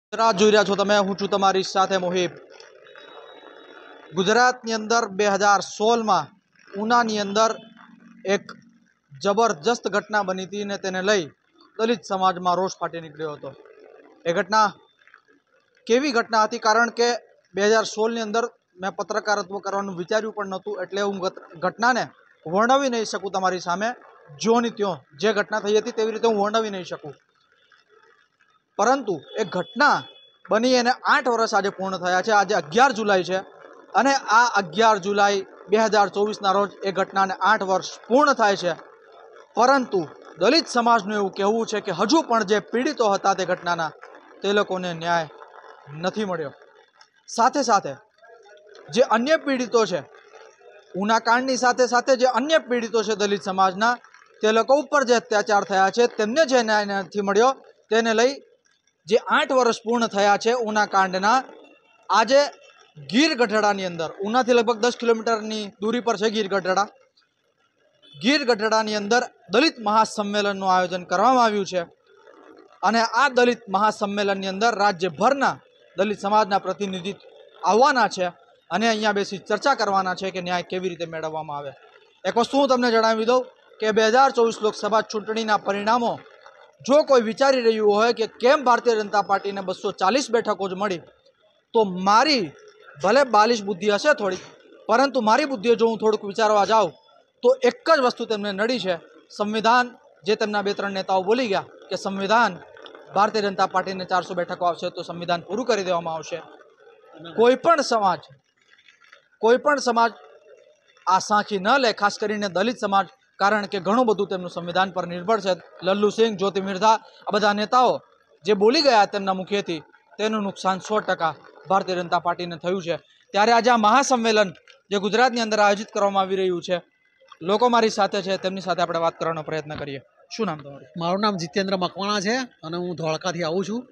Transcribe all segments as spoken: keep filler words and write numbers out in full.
રાત જોઈ રહ્યા છો તમે, હું છું તમારી સાથે મોહિબ। ગુજરાતની અંદર બે હજાર સોળમાં ઉનાની અંદર એક જબરજસ્ત ઘટના બની હતી ને તેને લઈ દલિત સમાજમાં રોષ ફાટી નીકળ્યો હતો। એ ઘટના કેવી ઘટના હતી? કારણ કે બે હજાર સોળની અંદર મેં પત્રકારત્વ કરવાનું વિચાર્યું પણ નહોતું, એટલે હું ઘટનાને વર્ણવી નહીં શકું તમારી સામે। જ્યોની ત્યો જે ઘટના થઈ હતી તેવી રીતે હું વર્ણવી નહીં શકું, પરંતુ એ ઘટના બની એને આઠ વર્ષ આજે પૂર્ણ થયા છે। આજે અગિયાર જુલાઈ છે અને આ અગિયાર જુલાઈ બે હજાર ચોવીસના રોજ એ ઘટનાને આઠ વર્ષ પૂર્ણ થાય છે, પરંતુ દલિત સમાજનું એવું કહેવું છે કે હજુ પણ જે પીડિતો હતા તે ઘટનાના, તે લોકોને ન્યાય નથી મળ્યો। સાથે સાથે જે અન્ય પીડિતો છે, ઉના કાંડની સાથે સાથે જે અન્ય પીડિતો છે દલિત સમાજના, તે લોકો ઉપર જે અત્યાચાર થયા છે તેમને જે ન્યાય નથી મળ્યો, તેને લઈ જે આઠ વર્ષ પૂર્ણ થયા છે ઉના કાંડના, આજે ગીર ગઢડાની અંદર, ઉનાથી લગભગ દસ કિલોમીટરની દૂરી પર છે ગીર ગઢડા, ગીર ગઢડાની અંદર દલિત મહાસંમેલનનું આયોજન કરવામાં આવ્યું છે। અને આ દલિત મહાસંમેલનની અંદર રાજ્યભરના દલિત સમાજના પ્રતિનિધિ આવવાના છે અને અહીંયા બેસી ચર્ચા કરવાના છે કે ન્યાય કેવી રીતે મેળવવામાં આવે। એક વસ્તુ હું તમને જણાવી દઉં કે બે હજાર ચોવીસ લોકસભા ચૂંટણીના પરિણામો જો કોઈ વિચારી રહ્યું હોય કે કેમ ભારતીય જનતા પાર્ટીને બસો ચાલીસ બેઠકો જ મળી, તો મારી ભલે બાલિશ બુદ્ધિ હશે થોડીક, પરંતુ મારી બુદ્ધિએ જો હું થોડુંક વિચારવા જાઉં તો એક જ વસ્તુ તેમને નડી છે, સંવિધાન। જે તેમના બે ત્રણ નેતાઓ બોલી ગયા કે સંવિધાન, ભારતીય જનતા પાર્ટીને ચારસો બેઠકો આવશે તો સંવિધાન પૂરું કરી દેવામાં આવશે। કોઈ પણ સમાજ કોઈ પણ સમાજ આ સાંખી ન લે, ખાસ કરીને દલિત સમાજ, કારણ કે ઘણું બધું તેમનું સંવિધાન પર નિર્ભર છે। લલ્લુ સિંહ, જ્યોતિ મિર્ધા, આ બધા નેતાઓ જે બોલી ગયા તેમના મુખેથી, તેનું નુકસાન સો ટકા ભારતીય જનતા પાર્ટીને થયું છે। ત્યારે આજે આ મહાસંમેલન જે ગુજરાતની અંદર આયોજિત કરવામાં આવી રહ્યું છે, લોકો મારી સાથે છે, તેમની સાથે આપણે વાત કરવાનો પ્રયત્ન કરીએ। શું નામ તમારું? મારું નામ જીતેન્દ્ર મકવાણા છે અને હું ધોળકાથી આવું છું।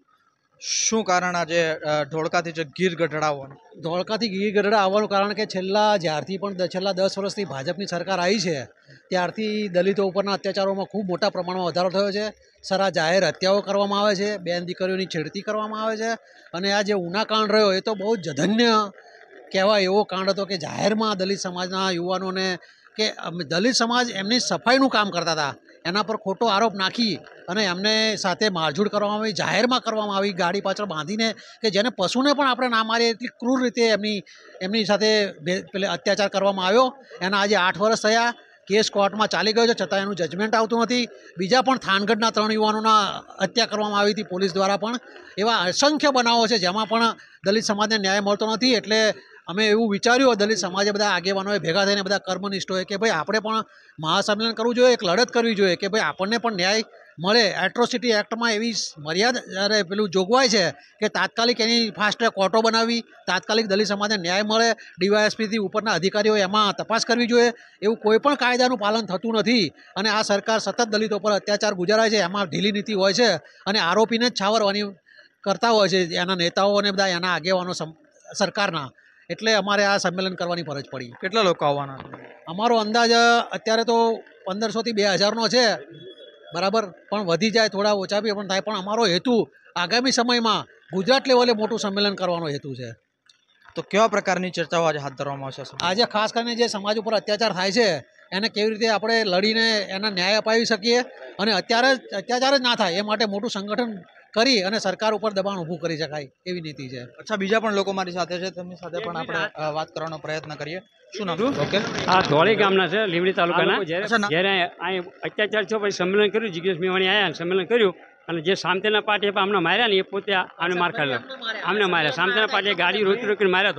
શું કારણ આજે ધોળકાથી જે ગીર ગઢડા આવવાનું? ધોળકાથી ગીર ગઢડા આવવાનું કારણ કે છેલ્લા જ્યારથી પણ છેલ્લા દસ વર્ષથી ભાજપની સરકાર આવી છે ત્યારથી દલિતો ઉપરના અત્યાચારોમાં ખૂબ મોટા પ્રમાણમાં વધારો થયો છે। સારા જાહેર હત્યાઓ કરવામાં આવે છે, બેન દીકરીઓની છેડતી કરવામાં આવે છે, અને આ જે ઉના કાંડ રહ્યો એ તો બહુ જ જધન્ય કહેવાય એવો કાંડ હતો કે જાહેરમાં દલિત સમાજના યુવાનોને, કે દલિત સમાજ એમની સફાઈનું કામ કરતા હતા, એના પર ખોટો આરોપ નાખી અને એમને સાથે મારઝૂડ કરવામાં આવી, જાહેરમાં કરવામાં આવી, ગાડી પાછળ બાંધીને, કે જેને પશુને પણ આપણે ના મારીએ એટલી ક્રૂર રીતે એમની એમની સાથે પેલે અત્યાચાર કરવામાં આવ્યો। એના આજે આઠ વર્ષ થયા, કેસ કોર્ટમાં ચાલી ગયો છે, છતાં એનું જજમેન્ટ આવતું નથી। બીજા પણ થાનગઢના ત્રણ યુવાનોના હત્યા કરવામાં આવી હતી પોલીસ દ્વારા, પણ એવા અસંખ્ય બનાવો છે જેમાં પણ દલિત સમાજને ન્યાય મળતો નથી। એટલે અમે એવું વિચાર્યું, દલિત સમાજે બધા આગેવાનોએ ભેગા થઈને, બધા કર્મનિષ્ઠોએ, કે ભાઈ આપણે પણ મહાસંમેલન કરવું જોઈએ, એક લડત કરવી જોઈએ કે ભાઈ આપણને પણ ન્યાય મળે। એટ્રોસિટી એક્ટમાં એવી મર્યાદા પેલું જોગવાઈ છે કે તાત્કાલિક એની ફાસ્ટ ટ્રેક કોર્ટો બનાવી, તાત્કાલિક દલિત સમાજને ન્યાય મળે, ડીવાયએસપીથી ઉપરના અધિકારીઓ એમાં તપાસ કરવી જોઈએ। એવું કોઈ પણ કાયદાનું પાલન થતું નથી અને આ સરકાર સતત દલિતો પર અત્યાચાર ગુજારાય છે, એમાં ઢીલી નીતિ હોય છે અને આરોપીને જ છાવરવાની કરતા હોય છે એના નેતાઓ અને બધા એના આગેવાનો સરકારના। એટલે અમારે આ સંમેલન કરવાની ફરજ પડી। કેટલા લોકો આવવાના? અમારો અંદાજ અત્યારે તો પંદરસોથી બે હજારનો છે, બરાબર, પણ વધી જાય, થોડા ઓછા બી પણ થાય, પણ અમારો હેતુ આગામી સમયમાં ગુજરાત લેવલે મોટું સંમેલન કરવાનો હેતુ છે। તો કેવા પ્રકારની ચર્ચાઓ આજે હાથ ધરવામાં આવશે? આજે ખાસ કરીને જે સમાજ ઉપર અત્યાચાર થાય છે એને કેવી રીતે આપણે લડીને એના ન્યાય અપાવી શકીએ અને અત્યારે અત્યાચાર જ ના થાય એ માટે મોટું સંગઠન કરી અને સરકાર ઉપર દબાણ ઊભું કરી શકાય એવી નીતિ છે। અચ્છા, બીજા પણ લોકો મારી સાથે છે, તેમની સાથે પણ આપણે વાત કરવાનો પ્રયત્ન કરીએ। શું નામ? ઓકે, આ ધોળી ગામના છે, લીમડી તાલુકાના। જ્યારે અહીં અત્યાચાર થયો પછી સંમેલન કર્યું, જિગ્નેશ મેવાણી આવ્યા, સંમેલન કર્યું, અને જે સામતેના પાર્ટીએ અમને માર્યા ને એ પોતે આમને માર ખાધો, આમને માર્યા। સામતેના પાર્ટીએ ગાડી રોકી રોકીને માર્યા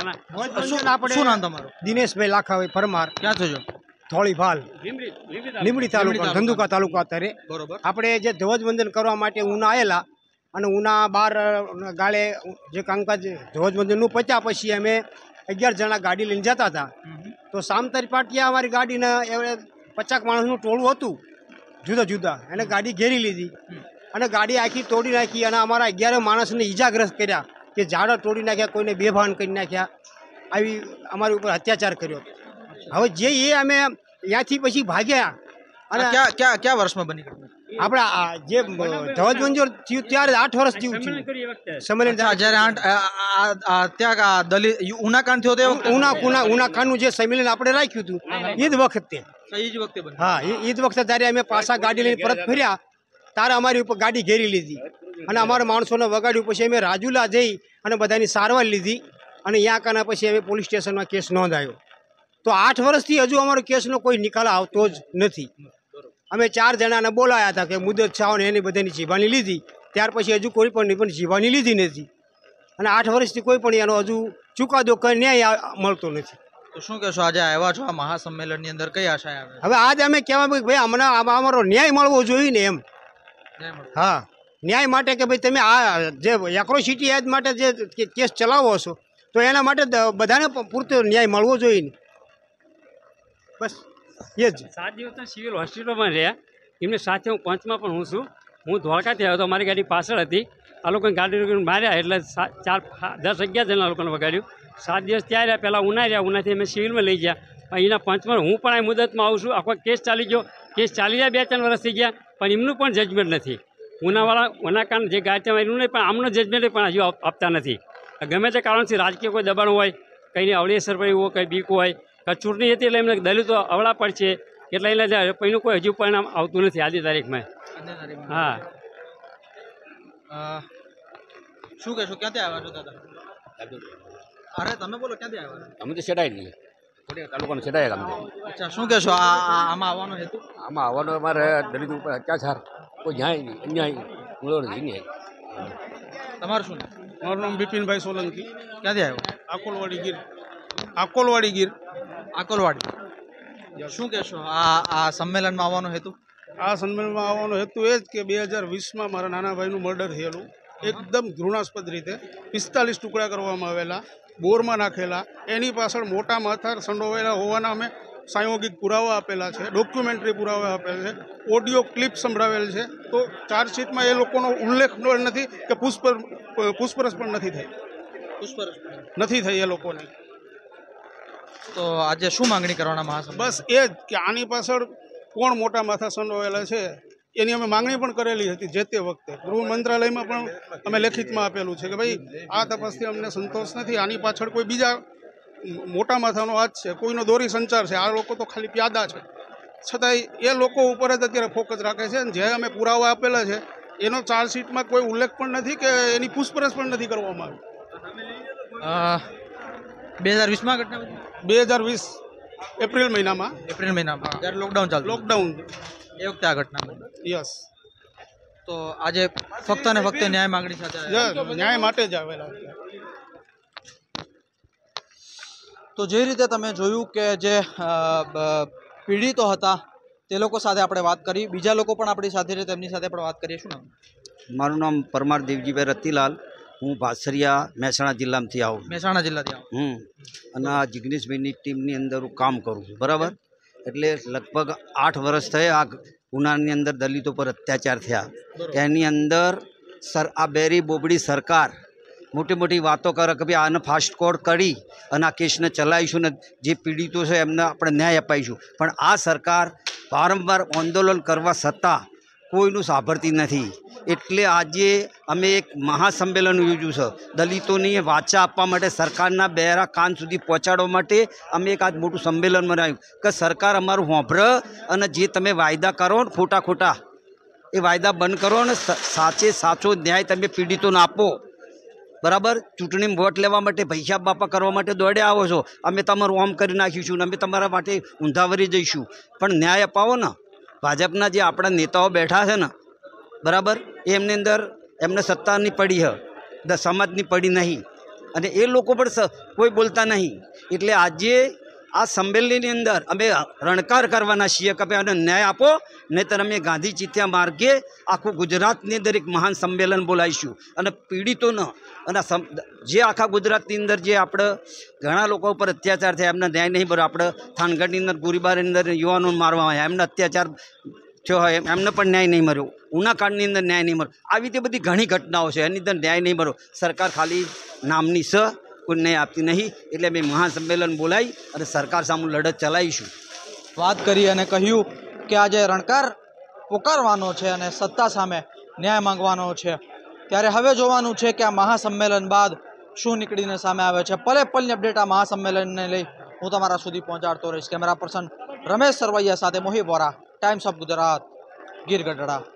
ધોળકા। શું નામ તમારું? દિનેશભાઈ લાખાભાઈ પરમાર। ક્યાં છો? થોડી ભાલ, લીમડી તાલુકા, ધંધુકા તાલુકા અત્યારે। બરોબર। આપણે જે ધ્વજવંદન કરવા માટે ઉના આવેલા અને ઉના બાર ગાળે જે કામકાજ ધ્વજવંદનનું પત્યા પછી અમે અગિયાર જણા ગાડી લઈને જતા હતા, તો સામતરી પાટીએ અમારી ગાડીને પચાસ માણસનું ટોળું હતું જુદા જુદા, એને ગાડી ઘેરી લીધી અને ગાડી આખી તોડી નાખી અને અમારા અગિયાર માણસને ઈજાગ્રસ્ત કર્યા, કે ઝાડા તોડી નાખ્યા, કોઈને બેભાન કરી નાખ્યા, આવી અમારી ઉપર અત્યાચાર કર્યો। હવે જે એ અમે ત્યાંથી પછી ભાગ્યા અને ક્યાં ક્યાં ક્યાં વર્ષમાં બની? આપણે આ જે ધ્વજ મંજૂર થયું ત્યારે આઠ વર્ષ થયું સંમેલન થયું કર્યું એ વખતે સંમેલન અચ્છા, જ્યારે આઠ આ- આ- આ ત્યાં આ દલિત ઉનાકાંડ થયો તે વખતે ઉના ઉના ઉનાખાનું જે સંમેલન આપણે રાખ્યું હતું એ જ વખતે એ જ વખતે બન્યું. હા એ એ જ વખતે ત્યારે અમે પાછા ગાડી લઈને પરત ફર્યા ત્યારે અમારી ઉપર ગાડી ઘેરી લીધી અને અમારા માણસોને વગાડ્યું. પછી અમે રાજુલા જઈ અને બધાની સારવાર લીધી અને ત્યાં કાના પછી અમે પોલીસ સ્ટેશનમાં કેસ નોંધાયો. તો આઠ વર્ષથી હજુ અમારો કેસનો કોઈ નિકાલ આવતો જ નથી. અમે ચાર જણાને બોલાયા હતા કે મુદત છાવ ને એની બધાની જીવાની લીધી, ત્યાર પછી હજુ કોઈ પણ પણ જીવાની લીધી નથી અને આઠ વર્ષથી કોઈ પણ એનો હજુ ચુકાદો કઈ ન્યાય આ- મળતો નથી. તો શું કહેશો, આજે આવ્યા છો આ મહાસંમેલનની અંદર કઈ આશા આવે? હવે આજે અમે કહેવા કે ભાઈ અમને આમાં અમારો ન્યાય મળવો જોઈએ ને એમ. હા, ન્યાય માટે કે ભાઈ તમે આ જે એક્રોસિટી એજ માટે જે કે- કેસ ચલાવો છો તો એના માટે દ- બધાને પ- પૂરતો ન્યાય મળવો જોઈએ ને. બસ એ જ. સાત દિવસના સિવિલ હોસ્પિટલમાં રહ્યા. એમની સાથે હું પંચમાં પણ હું છું. હું ધોળકાથી આવ્યો તો મારી ગાડી પાછળ હતી. આ લોકોને ગાડી રોકીને માર્યા એટલે સા- ચાર દસ અગિયાર જણા લોકોને વગાડ્યું. સાત દિવસ ત્યાં રહ્યા. પહેલાં ઉના રહ્યા, ઉનાથી અમે સિવિલમાં લઈ ગયા. પણ એના પંચમાં હું પણ આ મુદતમાં આવું છું. આખો કેસ ચાલી ગયો. કેસ ચાલી ગયા, બે ત્રણ વર્ષ થઈ ગયા, પણ એમનું પણ જજમેન્ટ નથી. ઉનાવાળા ઉનાકાંડ જે ગાડી એનું નહીં, પણ આમનું જજમેન્ટ પણ હજુ આપ- આપતા નથી. ગમે તે કારણથી રાજકીય કોઈ દબાણ હોય, કંઈની અવળી અસર પડી હોય, કંઈ બીક હોય, કે ચૂંટણી હતી એટલે એમને દલિતો અવળા પડશે એટલે એને એનું કોઈ હજુ પરિણામ આવતું નથી આજની તારીખમાં. હા, અ, શું કહેશો, ક્યાંથી આવ્યા છો દાદા? અરે તમે બોલો, ક્યાંથી આવ્યા છો? અમે તો સેટાઈ નહીં કોડિયા તાલુકાનો સેટાઈ ગામ છે. અચ્છા, શું કહેશો આ આ- આમાં આવવાનો હેતુ? આમાં આવવાનો અમારે દલિત ઉપર અત્યાચાર કોઈ ન્યાય નહીં, અન્યાય મૂળો નથી ન્યાય. તમારું શું નામ? મારું નામ બિપિનભાઈ સોલંકી, ક્યાંથી આવ્યો? આકોલવાડી ગીર. આકોલવાડી ગીર. આકોલવાડી. શું કહેશો આ આ સંમેલનમાં આવવાનો હેતુ? આ સંમેલનમાં આવવાનો હેતુ એ જ કે બે હજાર વીસમાં મારા નાના ભાઈનું મર્ડર થયેલું, એકદમ ઘૃણાસ્પદ રીતે પિસ્તાલીસ ટુકડા કરવામાં આવેલા, બોરમાં નાખેલા. એની પાછળ મોટા માથા સંડોવાયેલા હોવાના અમે સાયોગિક પુરાવા આપેલા છે, ડોક્યુમેન્ટરી પુરાવા આપેલા છે, ઓડિયો ક્લિપ સંભળાવેલ છે. તો ચાર્જશીટમાં એ લોકોનો ઉલ્લેખ નથી કે પુષ્પ પૂછપરછ પણ નથી થઈ પુષ્પરસ. નથી થઈ એ લોકોની. તો આજે શું માંગણી કરવાના મહાસંમેલન? બસ એ જ કે આની પાછળ કોણ મોટા માથા સંડોવાયેલા છે એની અમે માંગણી પણ કરેલી હતી જે તે વખતે. ગૃહ મંત્રાલયમાં પણ અમે લેખિતમાં આપેલું છે કે ભાઈ આ તપાસથી અમને સંતોષ નથી, આની પાછળ કોઈ બીજા મોટા માથાનો હાથ છે, કોઈનો દોરી સંચાર છે. આ લોકો તો ખાલી પ્યાદા છે, છતાંય એ લોકો ઉપર જ અત્યારે ફોકસ રાખે છે. અને જે અમે પુરાવા આપેલા છે એનો ચાર્જશીટમાં કોઈ ઉલ્લેખ પણ નથી કે એની પૂછપરછ પણ નથી કરવામાં આવી. બે હજાર વીસમાં ઘટના બની? બે હજાર વીસ એપ્રિલ મહિનામાં એપ્રિલ મહિનામાં જ્યારે લોકડાઉન ચાલતું લોકડાઉન. એ વખતે આ ઘટના બની. યસ, તો આજે ફક્ત ને ફક્ત ન્યાય માંગણી સાથે આવ્યા. ન્યાય માટે જ આવેલા છે. તો જે રીતે તમે જોયું કે જે અ, બ- પીડિતો હતા તે લોકો સાથે આપણે વાત કરી, બીજા લોકો પણ આપણી સાથે છે, તેમની સાથે આપણે વાત કરીએ. શું નામ? મારું નામ પરમાર દેવજીભાઈ રતિલાલ. હું ભાસરિયા મહેસાણા જિલ્લામાંથી આવું છું. મહેસાણા જિલ્લાથી આવો. હમ અને આ જિગ્નેશભાઈની ટીમની અંદર હું કામ કરું છું, બરાબર. એટલે લગભગ આઠ વર્ષ થયા આ ગુનાની અંદર દલિતો પર અત્યાચાર થયા. એની અંદર સર આ બેરી બોબડી સરકાર મોટી મોટી વાતો કરે કે ભાઈ આને ફાસ્ટ કોડ કરી અને આ કેસને ચલાવીશું ને જે પીડિતો છે એમને આપણે ન્યાય અપાઈશું. પણ આ સરકાર વારંવાર આંદોલન કરવા છતાં કોઈનું સાંભળતી નથી. એટલે આજે અમે એક મહાસંમેલન યોજ્યું છે દલિતોની વાચા આપવા માટે, સરકારના બહેરા કાન સુધી પહોંચાડવા માટે. અમે એક આજ મોટું સંમેલન બનાવ્યું કે સરકાર અમારું સાંભળે અને જે તમે વાયદા કરો ને ખોટા ખોટા એ વાયદા બંધ કરો ને સાચે સાચો ન્યાય તમે પીડિતોને આપો, બરાબર. ચૂંટણીમાં વોટ લેવા માટે પૈસા બાપા કરવા માટે દોડે આવો છો, અમે તમારું ઓમ કરી નાખીશું ને અમે તમારા માટે ઊંધાવરી જઈશું, પણ ન્યાય અપાવો ને. ભાજપના જે આપણા નેતાઓ બેઠા છે ને, બરાબર, એમની અંદર એમને સત્તાની પડી હ, દ સમાજની પડી નહીં, અને એ લોકો પણ કોઈ બોલતા નહીં. એટલે આજે આ સંમેલનની અંદર અમે રણકાર કરવાના છીએ કે ભાઈ આને ન્યાય આપો, નહીંતર અમે ગાંધી ચિત્યા માર્ગે આખું ગુજરાતની અંદર એક મહાન સંમેલન બોલાવીશું. અને પીડિતોનો અને જે આખા ગુજરાતની અંદર જે આપણે ઘણા લોકો ઉપર અત્યાચાર થયા એમને ન્યાય નહીં મળ્યો. આપણે થાનગઢની અંદર ગોળીબારની અંદર યુવાનો મારવા આવ્યા, એમને અત્યાચાર થયો હોય એમને પણ ન્યાય નહીં મળ્યો. ઉનાકાંડની અંદર ન્યાય નહીં મળ્યો. આવી રીતે બધી ઘણી ઘટનાઓ છે એની અંદર ન્યાય નહીં મળ્યો. સરકાર ખાલી નામની સ કોઈ ન્યાય આપતી નહીં. એટલે અમે મહાસંમેલન બોલાવી અને સરકાર સામે લડત ચલાવીશું. વાત કરી અને કહ્યું કે આજે રણકાર પોકારવાનો છે અને સત્તા સામે ન્યાય માંગવાનો છે। ત્યારે હવે જોવાનું છે કે આ મહાસંમેલન બાદ શું નીકળીને સામે આવે છે। પલે પલની અપડેટ આ મહાસંમેલનને લઈ હું તમારા સુધી પહોંચાડતો રહીશ। કેમેરા પર્સન રમેશ સરવૈયા સાથે મોહિત વોરા, ટાઈમ્સ ઓફ ગુજરાત, ગીર ગઢડા।